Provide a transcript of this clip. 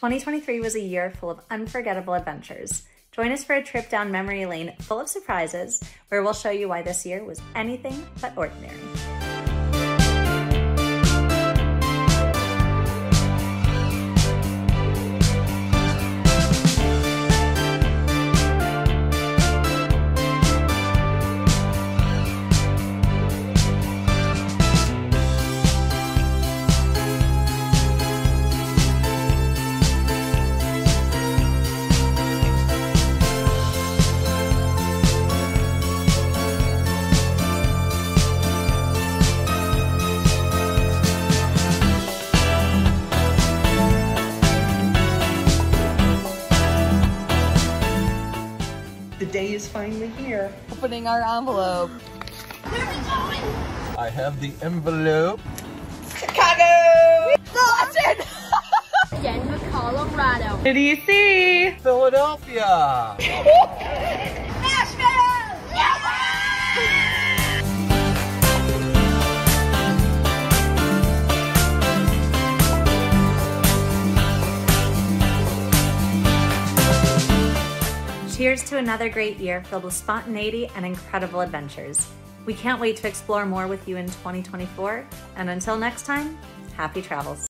2023 was a year full of unforgettable adventures. Join us for a trip down memory lane full of surprises, where we'll show you why this year was anything but ordinary. The day is finally here. Opening our envelope. Where are we going? I have the envelope. Chicago! Boston! Denver, Colorado. What do you see? Philadelphia. Nashville! Cheers to another great year filled with spontaneity and incredible adventures. We can't wait to explore more with you in 2024, and until next time, happy travels.